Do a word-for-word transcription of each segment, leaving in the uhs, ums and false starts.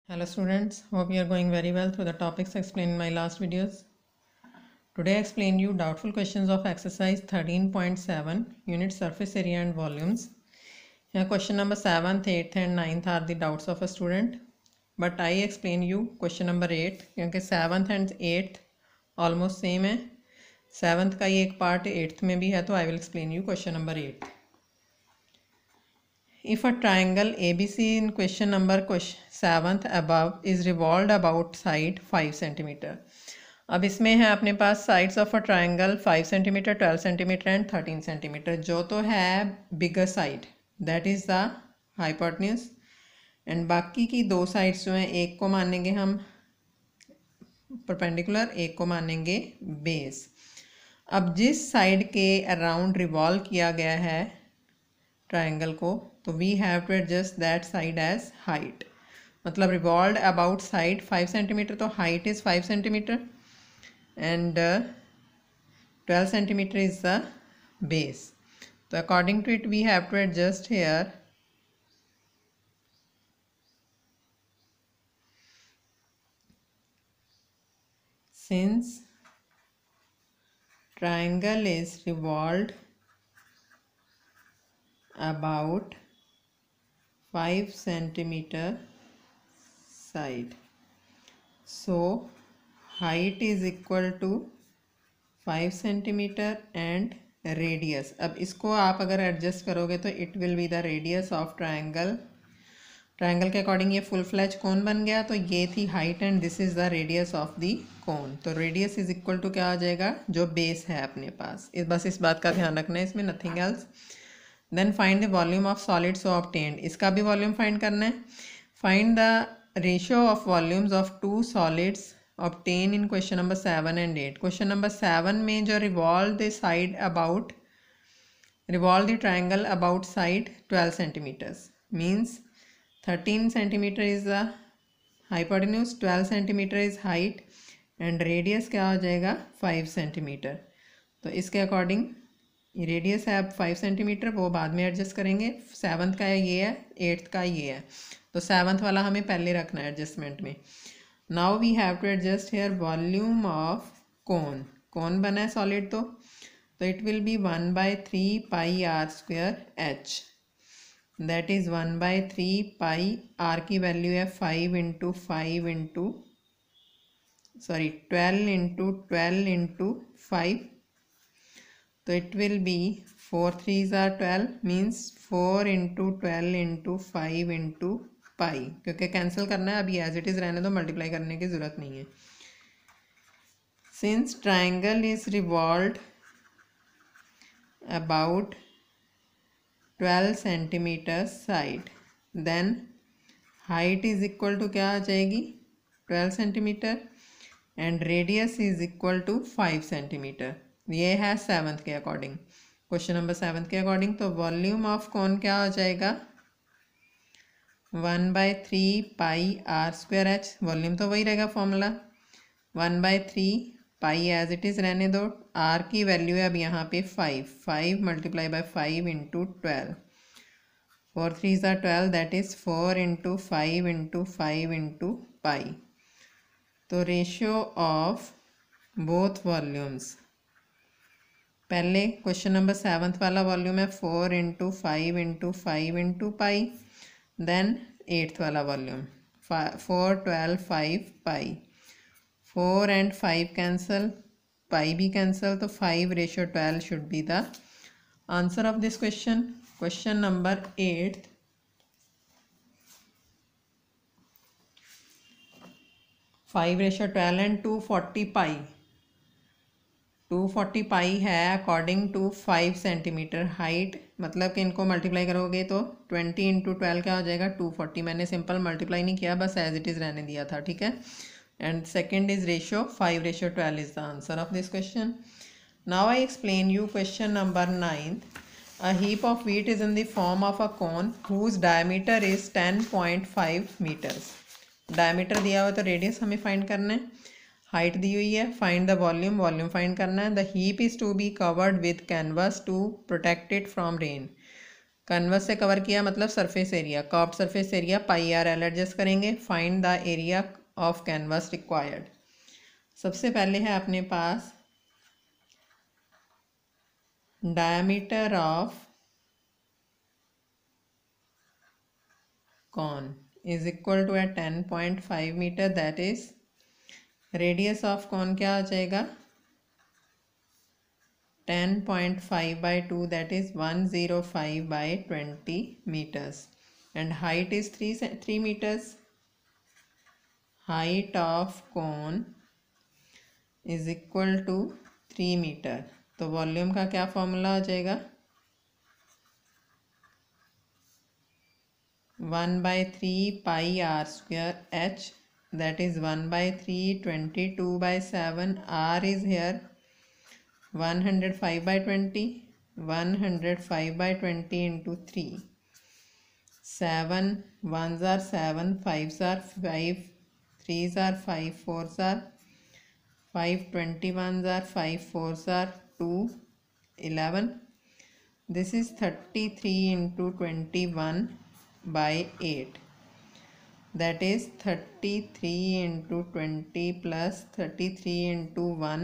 Hello students, hope you are going very well through the topics explained in my last videos. Today I explain you doubtful questions of exercise thirteen point seven, unit surface area and volumes. Here question number seventh, eighth and ninth are the doubts of a student. But I explain you question number eight क्योंकि seventh and eighth almost same है. seventh का ही एक part eighth में भी है तो I will explain you question number eight. If a triangle A B C in question number seventh above is revolved about side five centimeter. अब इसमें है अपने पास sides of a triangle five centimeter, twelve centimeter and thirteen centimeter. जो तो है bigger side that is the hypotenuse and बाकी की दो sides जो हैं एक को मानेंगे हम perpendicular, एक को मानेंगे base. अब जिस side के around revolve किया गया है ट्राइंगल को तो we have to adjust that side as height. मतलब revolve about side five centimeter तो height is five centimeter and twelve centimeter is the base. तो according to it we have to adjust here since triangle is revolved about five centimeter side, so height is equal to five centimeter and radius. अब इसको आप अगर adjust करोगे तो it will be the radius of triangle. Triangle के according ये full fledged cone बन गया तो ये थी हाइट and this is the radius of the cone. तो रेडियस इज इक्वल टू क्या आ जाएगा जो बेस है अपने पास. इस बस इस बात का ध्यान रखना है इसमें, nothing else. Then find the volume of solid so obtained. इसका भी वॉल्यूम फाइंड करना है. Find the ratio of volumes of two solids obtain in question number seven and eight. Question number seven में जो revolve the side about revolve the triangle about side twelve centimeters means thirteen centimeter is the hypotenuse, twelve centimeter is height and radius क्या हो जाएगा five centimeter. तो इसके according radius है अब five centimetre, वो बाद में एडजस्ट करेंगे. सेवन्थ का ये है, एट्थ का ये है, तो सेवन्थ वाला हमें पहले रखना है एडजस्टमेंट में. Now we have to adjust here volume of cone. Cone बना है सॉलिड तो तो it will be one by three pi r square h. That is one by three pi r की वैल्यू है five into five into sorry twelve into twelve into five. तो it will be four threes are twelve means four into twelve into five into pi. क्योंकि cancel करना है अभी as it is रहने दो, multiply करने की ज़रूरत नहीं है. Since triangle is revolved about twelve centimeter side then height is equal to क्या आ जाएगी twelve centimeter and radius is equal to five centimeter. ये है सेवन्थ के अकॉर्डिंग, क्वेश्चन नंबर सेवन्थ के अकॉर्डिंग. तो वॉल्यूम ऑफ कौन क्या हो जाएगा one by three pi r square h. Volume तो वही रहेगा formula one by three pi as it is रहने दो. आर की वैल्यू है अब यहाँ पे five, five multiply by five into twelve. Four three are twelve that is four into five into five into pi. तो रेशियो ऑफ बोथ वॉल्यूम्स, पहले question number seventh वाला वॉल्यूम है four into five into five into pi. Then eighth वाला volume four twelve five pi. Four and five cancel, pi भी cancel, तो five ratio twelve should be the answer of this question. Question number eighth. Five ratio twelve and two forty pi. Two forty pi है according to five centimetre height. मतलब कि इनको multiply करोगे तो twenty into twelve क्या हो जाएगा two forty. मैंने सिंपल मल्टीप्लाई नहीं किया, बस एज इट इज़ रहने दिया था, ठीक है. And second is ratio five ratio twelve is the answer of this question. Now I explain you question number ninth. A heap of wheat is in the form of a cone whose diameter is ten point five metres. Diameter दिया हुआ तो radius हमें find करना है. Height दी हुई है, find the volume, volume find करना है. The heap is to be covered with canvas to protect it from rain. Canvas से कवर किया मतलब surface area, curved surface area pi R L adjust करेंगे। Find the area of canvas required. सबसे पहले है अपने पास diameter of cone is equal to eight ten point five metre, that is radius of cone क्या आ जाएगा ten point five by two, that is one zero five by twenty meters, and height is three three meters. Height of cone is equal to three metre. तो volume का क्या formula आ जाएगा one by three pi R square H, that is one by three twenty two by seven, R is here one hundred five by twenty, one hundred five by twenty into three, seven ones are seven, fives are five, threes are five, fours are five, twenty ones are five, fours are two, eleven. This is thirty three into twenty one by eight, that is thirty-three into twenty plus thirty-three into one,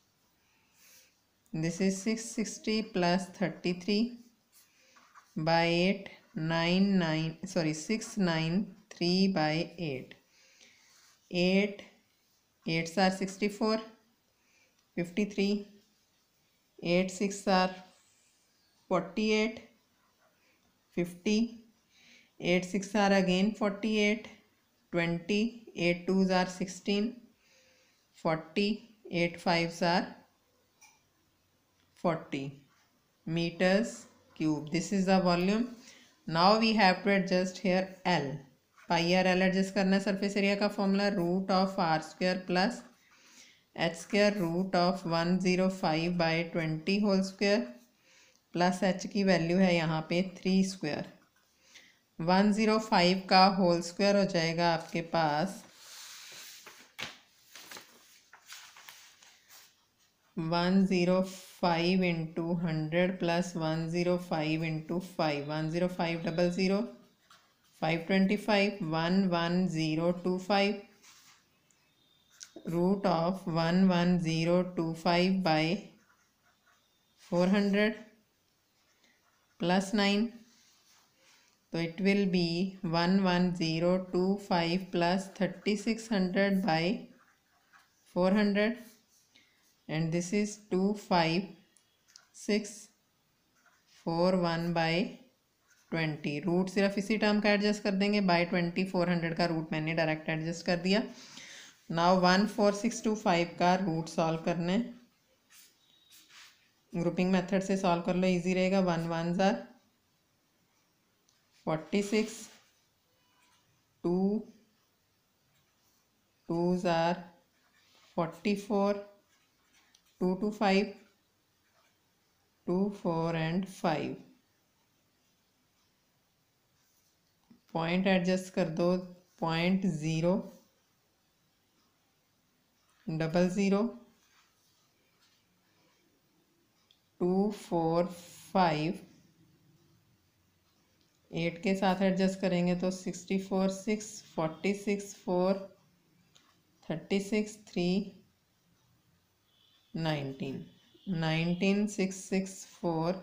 this is six hundred sixty plus thirty-three by eight, nine nine sorry six hundred ninety-three by eight, eight eights are sixty-four, fifty-three, eight six are forty-eight, fifty, eight six are again forty-eight, twenty, eight twos are sixteen, forty, eight fives are forty meters cube. This is the volume. Now we have to adjust here L. Pi r L adjust करना है surface area का formula root of r square plus h square root of one hundred five by twenty whole square plus h की value है यहाँ पे three square. One zero five का whole square हो जाएगा आपके पास one zero five into hundred plus one zero five into five, one zero five double zero, five twenty five, one one zero two five, root of one one zero two five by four hundred plus nine, तो it will be one one zero two five plus thirty six hundred by four hundred, and this is two five six four one by twenty. Root सिर्फ इसी term का adjust कर देंगे by twenty, four hundred का root मैंने direct adjust कर दिया। Now one four six two five का रूट सॉल्व करने, ग्रुपिंग मेथड से सॉल्व कर लो, इजी रहेगा। One one are forty six, two two are forty four, two two five, two four and five. Point adjust कर दो, point zero double zero two four five, eight के साथ adjust करेंगे तो sixty four six, forty six four, thirty six three, nineteen, nineteen six six four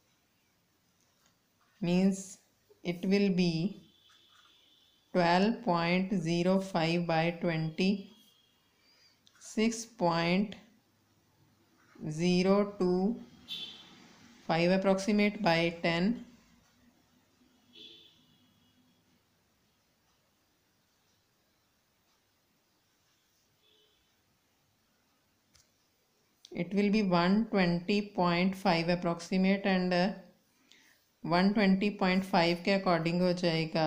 means it will be twelve point zero five by twenty, six point zero two five approximate by ten, it will be one twenty point five approximate and one twenty point five के according हो जाएगा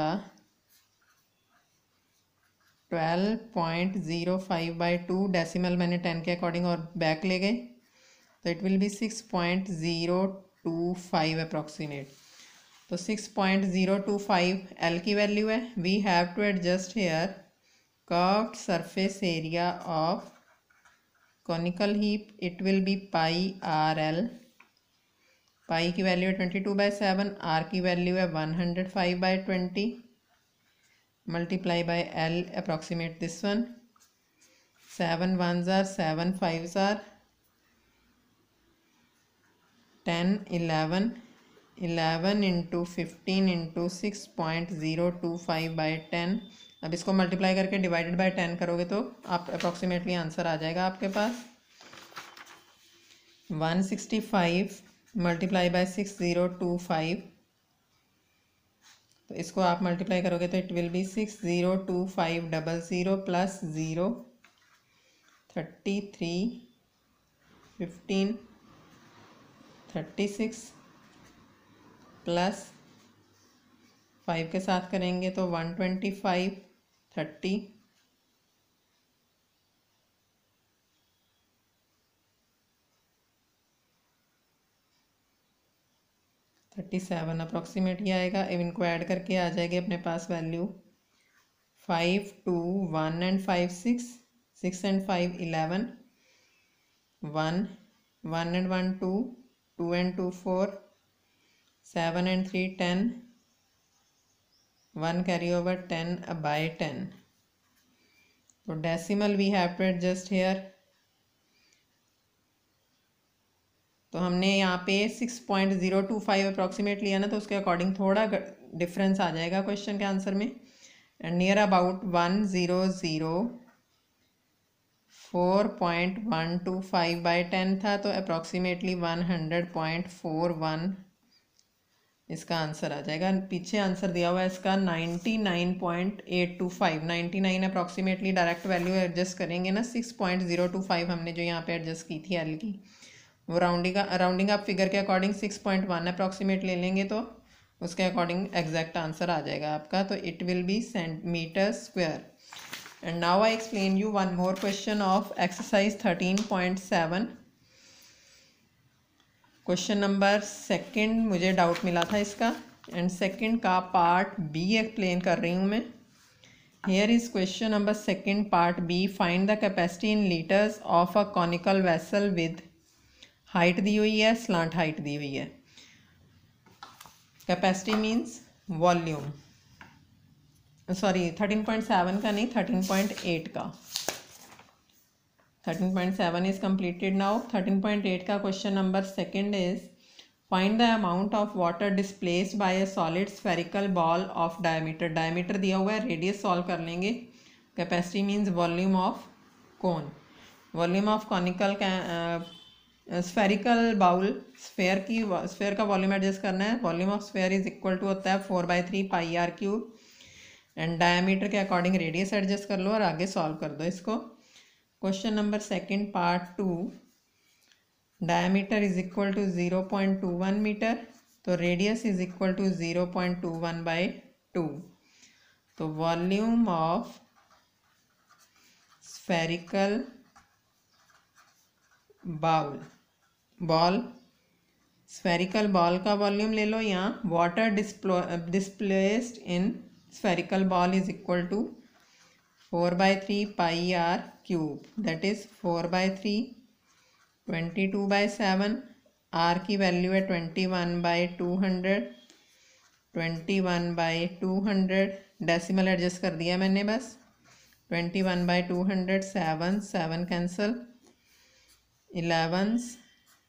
twelve point zero five by two, decimal मैंने ten के according और back ले गए, तो it will be six point zero two five approximate. तो six point zero two five L की वैल्यू है। We have to adjust here curved surface area of conical heap, it will be pi R L, pi की value है twenty two by seven, R की value है one hundred five by twenty, multiply by L approximate this one, seven one are seven five are ten, eleven, eleven into fifteen into six point zero two five by ten. अब इसको multiply करके divided by ten करोगे तो आप approximately answer आ जाएगा आपके पास one sixty five multiply by six zero two five. तो इसको आप मल्टीप्लाई करोगे तो it will be six zero two five double zero plus zero thirty three fifteen thirty six plus five के साथ करेंगे तो one twenty five thirty thirty seven approximate ही आएगा। अब इनको ऐड करके आ जाएगी अपने पास value five two one and five six, six and five eleven, one one and one two, two and two four, seven and three ten, one carry over ten by ten. तो decimal we have to adjust here. तो हमने यहाँ पे six point zero two five approximate लिया ना, तो उसके according थोड़ा डिफरेंस आ जाएगा क्वेश्चन के आंसर में। And near about one zero zero four point one two five by ten था, तो approximately one hundred point four one इसका आंसर आ जाएगा। पीछे आंसर दिया हुआ है इसका ninety nine point eight two five, ninety nine approximately direct value adjust करेंगे ना, six point zero two five हमने जो यहाँ पे एडजस्ट की थी एल की, वो राउंडिंग राउंडिंग आप फिगर के according six point one approximate ले लेंगे तो उसके अकॉर्डिंग एग्जैक्ट आंसर आ जाएगा आपका। तो it will be centimetre square. And now I explain you one more question of exercise thirteen point seven. Question number second मुझे डाउट मिला था इसका, एंड सेकंड का पार्ट बी एक्सप्लेन कर रही हूँ मैं। Here is question number second part B. Find the capacity in litres of a conical vessel with, height दी हुई है, स्लांट हाइट दी हुई है। Capacity means volume, sorry thirteen point seven का नहीं, थर्टीन पॉइंट एट का। Thirteen point seven is completed now. Thirteen point eight का question number second is find the amount of water displaced by a solid spherical ball of diameter. Diameter दिया हुआ है, radius solve कर लेंगे। Capacity means volume of cone, volume of conical spherical bowl, sphere की sphere का volume adjust करना है। Volume of sphere is equal to होता है four by three pi R cube, and diameter के अकॉर्डिंग रेडियस एडजस्ट कर लो और आगे सॉल्व कर दो इसको। Question number second part two, diameter is equal to zero point two one metre, तो radius is equal to zero point two one by two. तो volume of spherical bowl, ball spherical ball का volume ले लो, यहाँ water displaced in spherical ball is equal to four by three pi R cube, that is four by three twenty two by seven. R की value है twenty one by two hundred, twenty one by two hundred, decimal adjust कर दिया मैंने बस। Twenty one by two hundred, seven seven cancel, elevens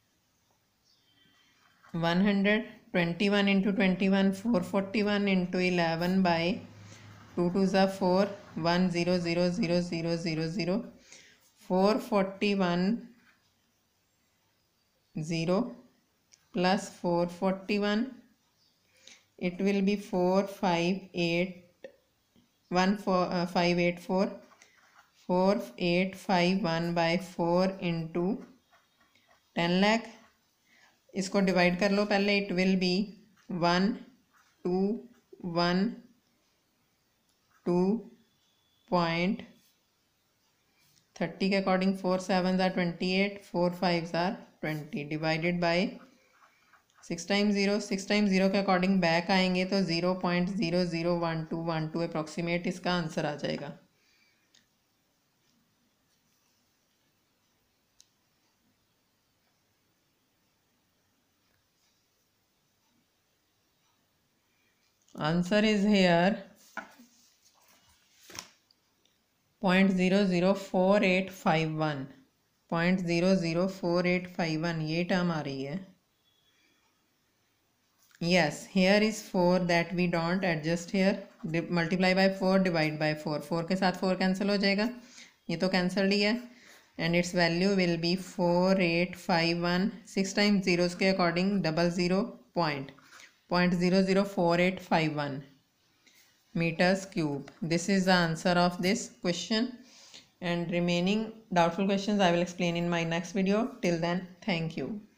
one hundred, twenty one into twenty one four forty one into eleven by two two are four, one zero zero zero zero zero zero, four forty one zero plus four forty one, it will be four five eight one four five eight four, four eight five one by four into ten lakh. इसको divide कर लो पहले, it will be one two one two point thirty के according, four seven are twenty eight, four five are twenty, divided by six time zero, six time zero के according back आएंगे तो zero point zero zero one two one two approximate इसका answer आ जाएगा। Answer is here zero point zero zero four eight five one. zero point zero zero four eight five one ये term आ रही है. Yes, here is four that we don't adjust here. Multiply by four, divide by four. four के साथ four cancel हो जाएगा. ये तो cancelled ही है. And its value will be four eight five one. six times zeros के according double zero point. point zero zero four eight five one meters cube. This is the answer of this question. And remaining doubtful questions I will explain in my next video. Till then, thank you.